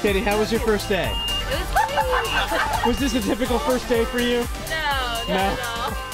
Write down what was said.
Katie, how was your first day? It was great. Was this a typical first day for you? No, not at all.